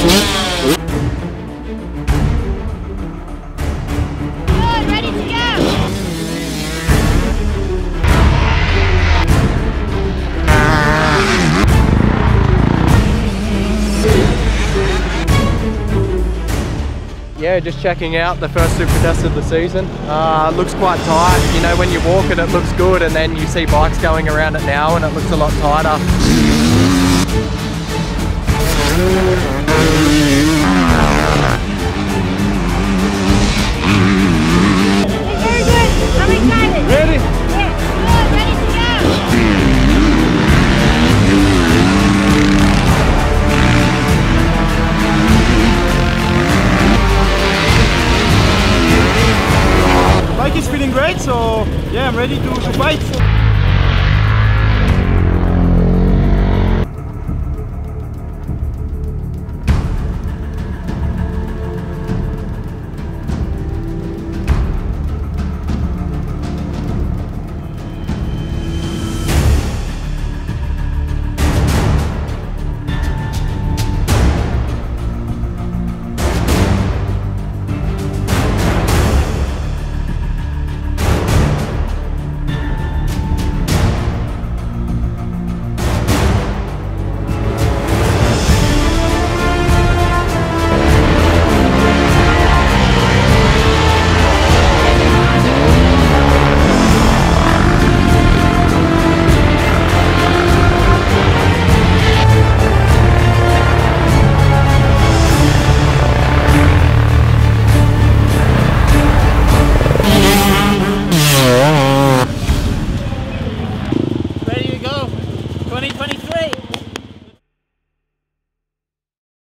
ready to go! Yeah, just checking out the first super test of the season. Looks quite tight. You know, when you walk it, it looks good, and then you see bikes going around it now and it looks a lot tighter. Very good! I'm excited! Ready? Yeah, good, ready to go! Bike is feeling great, so yeah, I'm ready to